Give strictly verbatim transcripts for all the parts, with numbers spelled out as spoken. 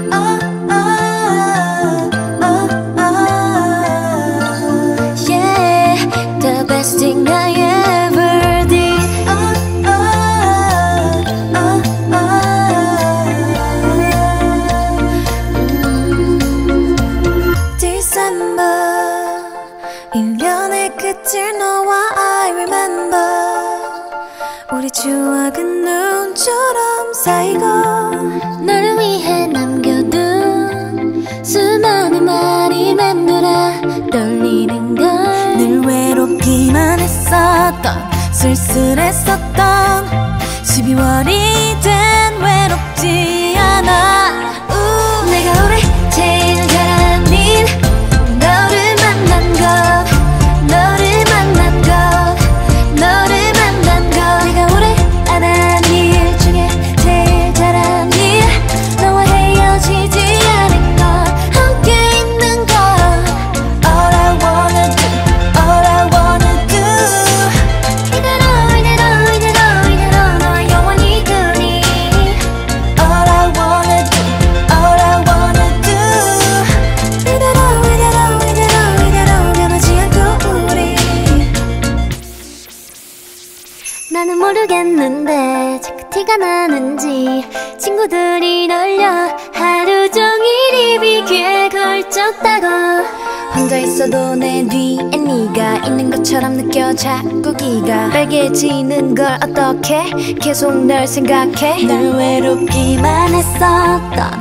thing I ever did. Oh, oh, oh, oh. 음. December 일 년의 끝을 너와 I remember. 우리 추억은 눈처럼 쌓이고 너를 위해 남겨둔 수많은 말이 맴돌아 떨리는 걸. 늘 외롭기만 했었던 쓸쓸했었던 십이월이 된 외롭지 않아. 우. 내가 올해 제일 잘한 일 너를 만난 것, 너를 만난 것, 너를 만난 것. 내가 올해 안 한 일 중에 제일 잘한 일 너와 헤어지지 않은 것, 함께 있는 것. All I wanna do, all I wanna do. 이대로 이대로 이대로 이대로 너와 영원히 그리. All I wanna do, all I wanna do. 이대로 이대로 이대로 이대로 변하지 않고 우리. 나는 모르겠는데 자꾸 티가 나는지 친구들이 놀려 하루 종일 입이 귀에 걸쳤다고. 혼자 있어도 내 뒤에 네가 있는 것처럼 느껴. 자꾸 기가 빨개지는 걸 어떡해. 계속 널 생각해. 늘 외롭기만 했었던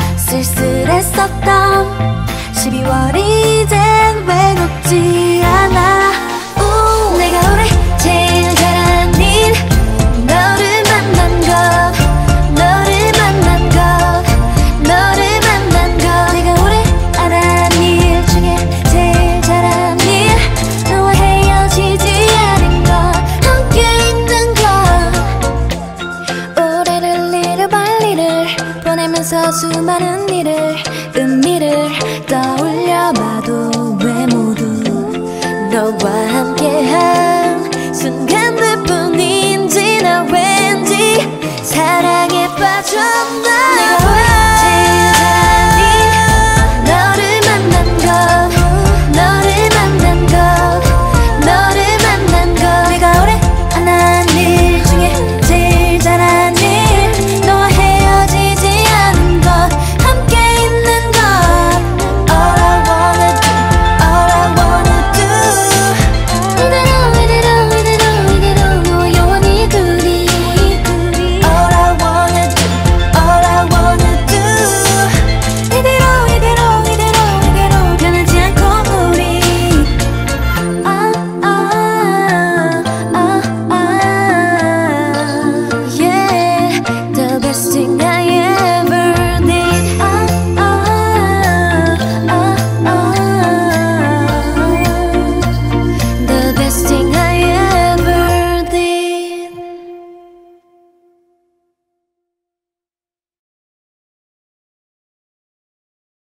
쓸쓸했었던 십이월이 된 외롭지 않아. 우. 내가 올해 제일 잘한 일 너를 만난 것, 너를 만난 것, 너를 만난 것. 내가 올해 안 한 일 중에 제일 잘한 일 너와 헤어지지 않은 것, 함께 있는 것. 올해를 little by little 보내면서 수많은 일을 의미를 떠올려봐도 왜 모두 너와 함께한 순간들 뿐인지 나 왠지 사랑에 빠졌나.